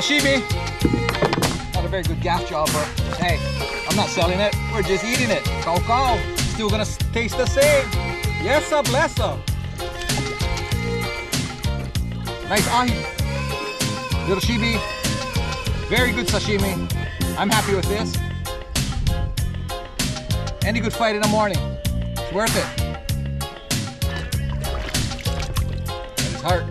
Sashimi. Not a very good gaff job, but hey, I'm not selling it. We're just eating it. Cow. Still gonna taste the same. Yes, sir, bless her. Nice ahi. Little shibi. Very good sashimi. I'm happy with this. Any good fight in the morning. It's worth it. That is heart.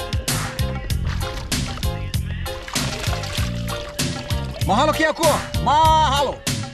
Mahalo kia ko. Mahalo.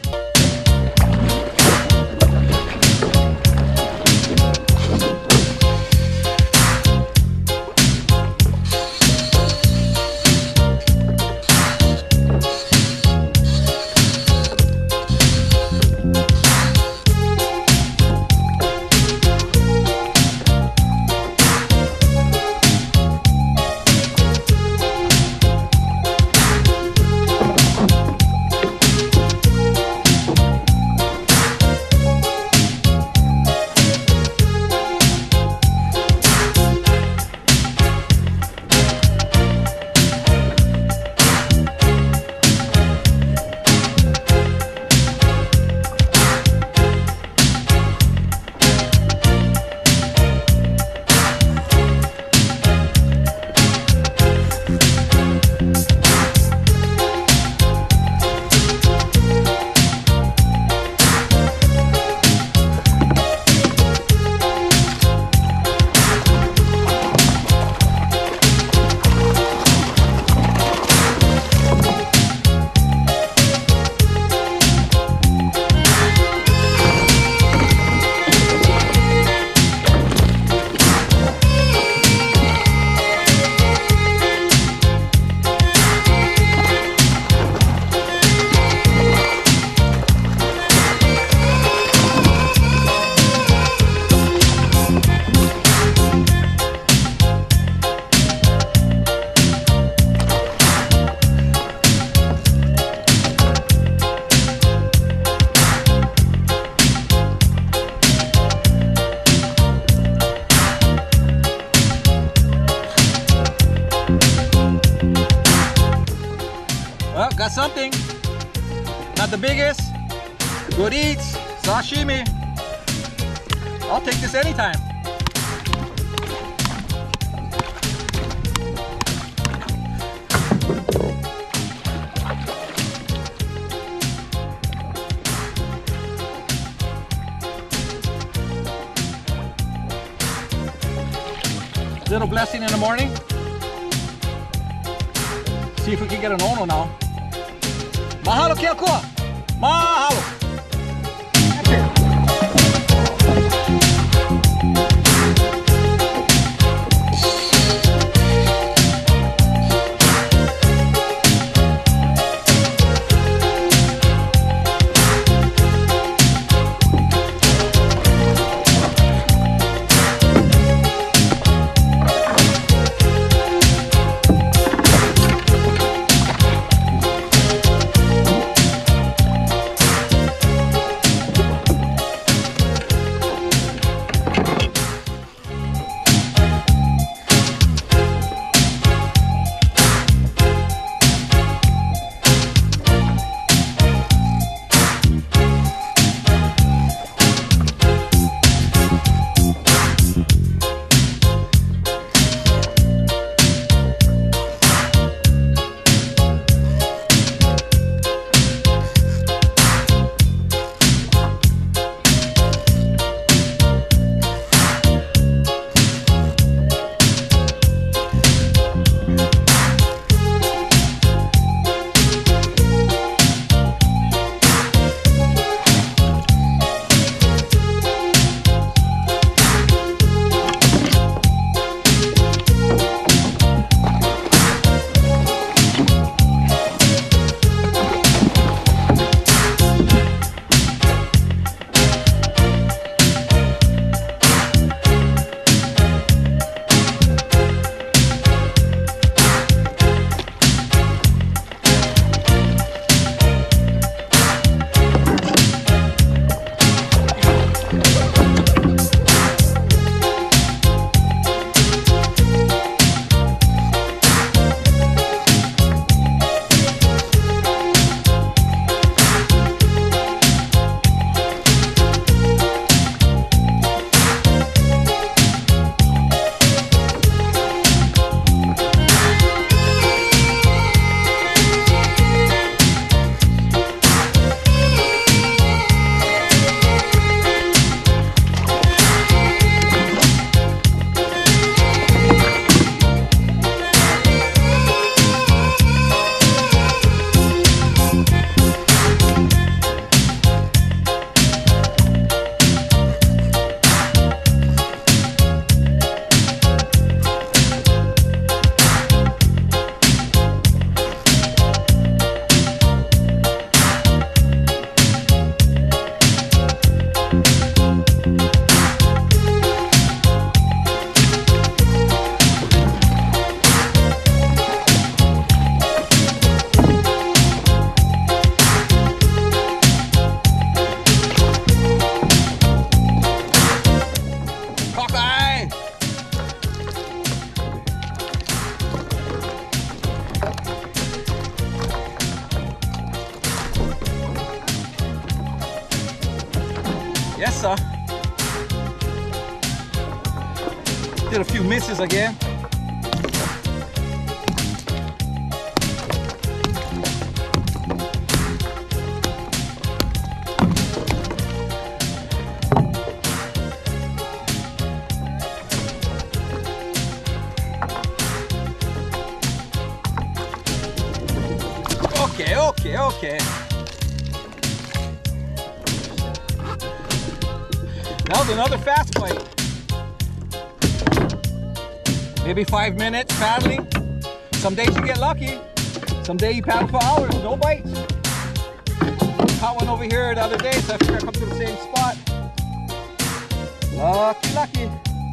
Well, got something. Not the biggest. Good eats. Sashimi. I'll take this anytime. Little blessing in the morning. See if we can get an Ono now. Mahalo kia kua. Mahalo. sir. Did a few misses again. Okay. That was another fast bite. Maybe 5 minutes paddling. Some days you get lucky. Some days you paddle for hours, no bites. Caught one over here the other day, so I figured I'd come to the same spot. Lucky.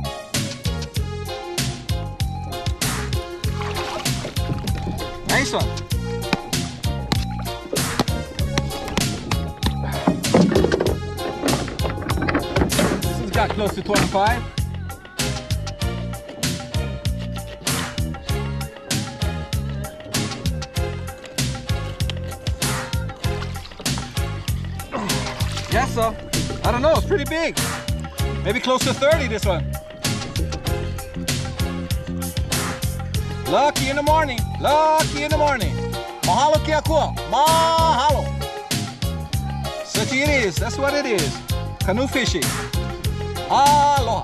Nice one. Got close to 25. Yes, sir. I don't know, it's pretty big. Maybe close to 30 this one. Lucky in the morning. Mahalo kia kua. Mahalo. Such it is, that's what it is. Canoe fishing. Aloha.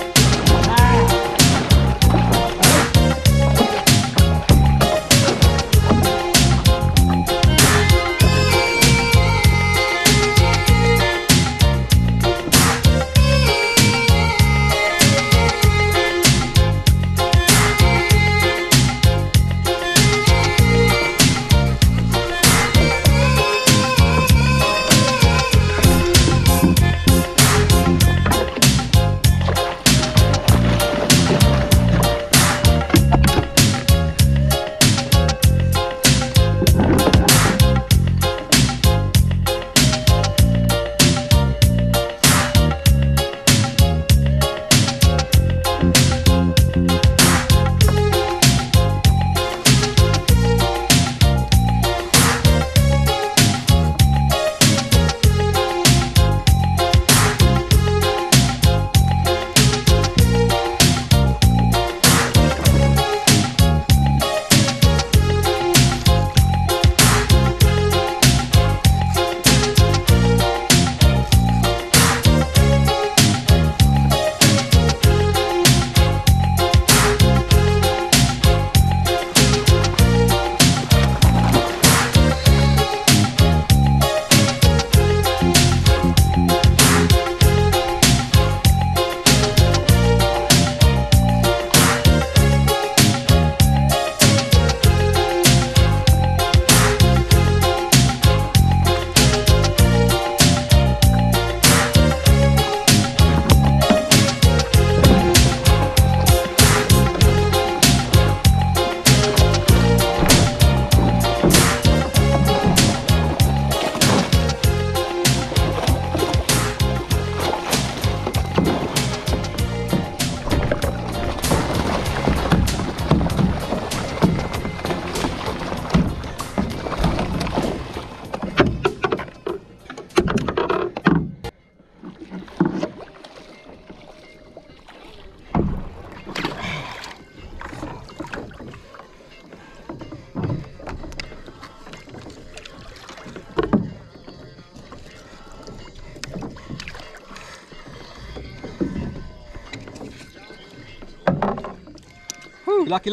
Lucky.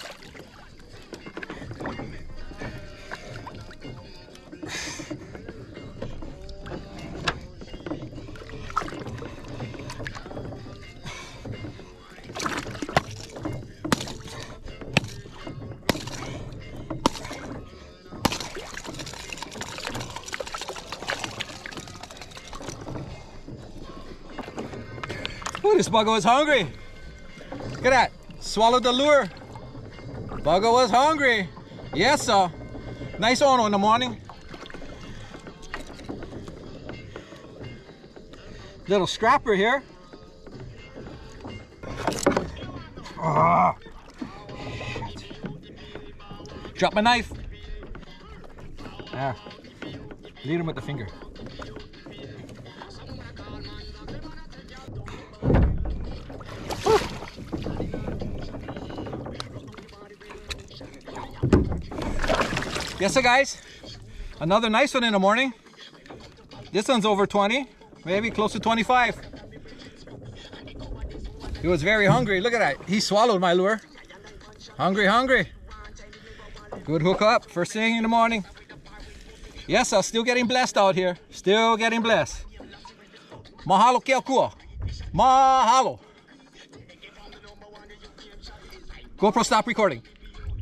Oh, this bugger was hungry. Look at that. Swallowed the lure. Bugger was hungry. Yes, sir. Nice Ono in the morning. Little scrapper here. Oh, shit. Drop my knife. Ah, lead him with the finger. Yes, sir, guys. Another nice one in the morning. This one's over 20, maybe close to 25. He was very hungry. Look at that. He swallowed my lure. Hungry, hungry. Good hook up first thing in the morning. Yes, I'm still getting blessed out here. Still getting blessed. Mahalo ke kua. Mahalo. GoPro, stop recording.